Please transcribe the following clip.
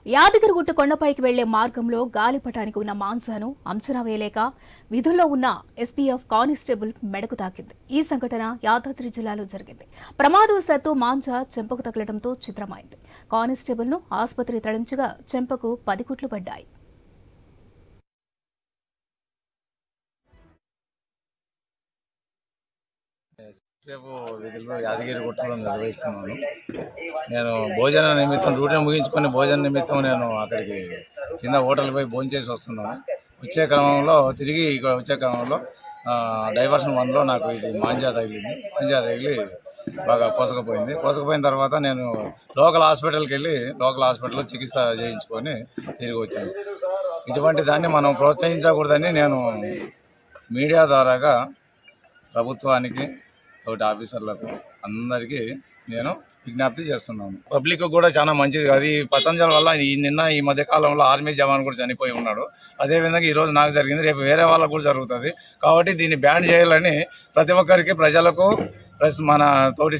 యాదగిరిగుట్ట కొండపైకి వెళ్లే మార్గంలో గాలిపటానికి ఉన్న మాంసాను అంచనా వేయలేక విధుల్లో ఉన్న ఎస్పీఎఫ్ కానిస్టేబుల్ మెడకు తాకింది. ఈ సంఘటన యాదాద్రి జిల్లాలో జరిగింది. ప్రమాదవశాత్తు మాంజా చెంపకు తగలడంతో చిత్రమైంది. కానిస్టేబుల్ ను ఆసుపత్రి తరలించగా చెంపకు 10 కుట్లు పడ్డాయి. విధుల్లో యాదగిరిగుట్టలో నిర్వహిస్తున్నాను. నేను భోజన నిమిత్తం డ్యూటీ ముగించుకొని భోజన నిమిత్తం నేను అక్కడికి కింద హోటల్ పోయి భోజనం చేసి వస్తున్నాను. తిరిగి వచ్చే క్రమంలో డైవర్షన్ 1లో నాకు ఇది మాంజా తగిలి బాగా కోసకపోయిన తర్వాత నేను లోకల్ హాస్పిటల్కి వెళ్ళి లోకల్ హాస్పిటల్లో చికిత్స చేయించుకొని తిరిగి వచ్చాను. ఇటువంటి దాన్ని మనం ప్రోత్సహించకూడదని నేను మీడియా ద్వారాగా ప్రభుత్వానికి తోటి ఆఫీసర్లకు అందరికీ నేను విజ్ఞప్తి చేస్తున్నాను. పబ్లిక్ కూడా చాలా మంచిది. అది పతంజలి వల్ల ఈ మధ్య కాలంలో ఆర్మీ జవాన్ కూడా చనిపోయి ఉన్నాడు. అదేవిధంగా ఈరోజు నాకు జరిగింది, రేపు వేరే వాళ్ళకు కూడా జరుగుతుంది. కాబట్టి దీన్ని బ్యాన్ చేయాలని ప్రతి ఒక్కరికి, ప్రజలకు ప్లస్ మన తోటి